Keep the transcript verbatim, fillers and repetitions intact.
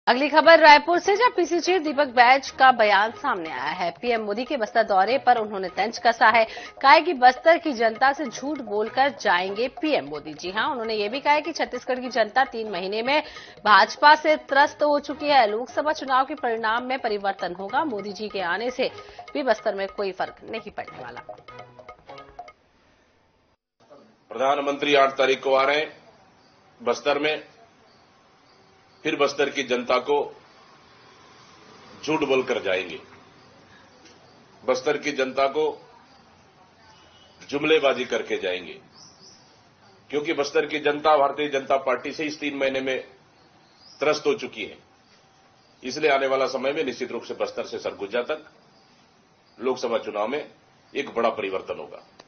अगली खबर रायपुर से, जहां पीसी चीफ दीपक बैज का बयान सामने आया है। पीएम मोदी के बस्तर दौरे पर उन्होंने तंज कसा है। कहा है कि बस्तर की जनता से झूठ बोलकर जाएंगे पीएम मोदी। जी हां, उन्होंने ये भी कहा है कि छत्तीसगढ़ की जनता तीन महीने में भाजपा से त्रस्त हो चुकी है। लोकसभा चुनाव के परिणाम में परिवर्तन होगा। मोदी जी के आने से भी बस्तर में कोई फर्क नहीं पड़ने वाला। प्रधानमंत्री आठ तारीख को आ रहे हैं बस्तर में। फिर बस्तर की जनता को झूठ बोलकर जाएंगे। बस्तर की जनता को जुमलेबाजी करके जाएंगे, क्योंकि बस्तर की जनता भारतीय जनता पार्टी से इस तीन महीने में त्रस्त हो चुकी है। इसलिए आने वाला समय में निश्चित रूप से बस्तर से सरगुजा तक लोकसभा चुनाव में एक बड़ा परिवर्तन होगा।